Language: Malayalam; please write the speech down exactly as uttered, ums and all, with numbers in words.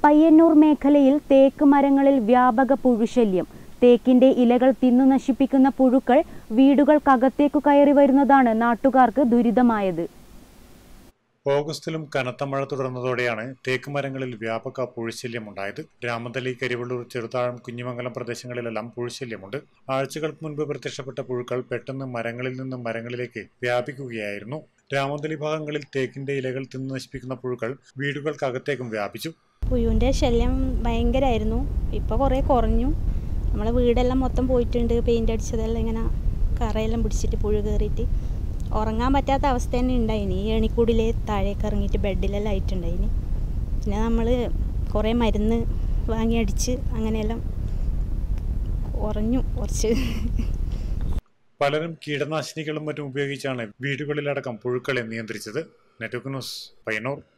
പയ്യന്നൂർ മേഖലയിൽ തേക്ക് മരങ്ങളിൽ വ്യാപക പുഴുശല്യം. തേക്കിന്റെ ഇലകൾ തിന്നു നശിപ്പിക്കുന്ന പുഴുക്കൾ വീടുകൾക്കകത്തേക്കു കയറി വരുന്നതാണ് നാട്ടുകാർക്ക് ദുരിതമായത്. ഓഗസ്റ്റിലും കനത്ത മഴ തുടർന്നതോടെയാണ് തേക്ക് മരങ്ങളിൽ വ്യാപക പുഴുശല്യമുണ്ടായത്. രാമന്തളി, കരിവള്ളൂർ, ചെറുതാഴം, കുഞ്ഞിമംഗലം പ്രദേശങ്ങളിലെല്ലാം പുഴുശല്യമുണ്ട്. ആഴ്ചകൾക്ക് മുൻപ് പ്രത്യക്ഷപ്പെട്ട പുഴുക്കൾ പെട്ടെന്ന് മരങ്ങളിൽ നിന്നും മരങ്ങളിലേക്ക് വ്യാപിക്കുകയായിരുന്നു. രാമന്തളി ഭാഗങ്ങളിൽ തേക്കിന്റെ ഇലകൾ തിന്നു നശിപ്പിക്കുന്ന പുഴുക്കൾ വീടുകൾക്കകത്തേക്കും വ്യാപിച്ചു. പുഴുവിൻ്റെ ശല്യം ഭയങ്കരമായിരുന്നു. ഇപ്പോൾ കുറേ കുറഞ്ഞു. നമ്മളെ വീടെല്ലാം മൊത്തം പോയിട്ടുണ്ട്. പെയിൻ്റ് അടിച്ചതെല്ലാം ഇങ്ങനെ കറയെല്ലാം പിടിച്ചിട്ട് പുഴു കയറിയിട്ട് ഉറങ്ങാൻ പറ്റാത്ത അവസ്ഥ തന്നെ ഉണ്ടായിനി. ഈ എണിക്കൂടിൽ താഴേക്ക് ഇറങ്ങിയിട്ട് ബെഡിലെല്ലാം ആയിട്ടുണ്ടായിനി. പിന്നെ നമ്മൾ കുറേ മരുന്ന് വാങ്ങി അടിച്ച് അങ്ങനെയെല്ലാം കുറഞ്ഞു കുറച്ച്. പലരും കീടനാശിനികളും മറ്റും ഉപയോഗിച്ചാണ് വീടുകളിലടക്കം പുഴുക്കളെ നിയന്ത്രിച്ചത്. Network news, Payyanur.